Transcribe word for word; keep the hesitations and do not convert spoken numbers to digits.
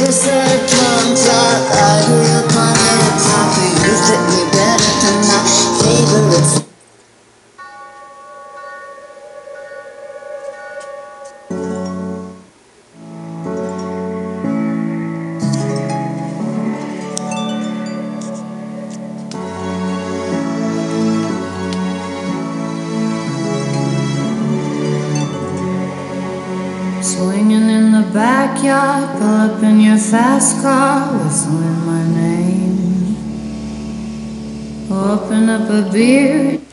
said drums are idle upon the top. You fit me better than my favorite. Swinging in the backyard, pull up in your fast car, whistling my name. Open up a beer.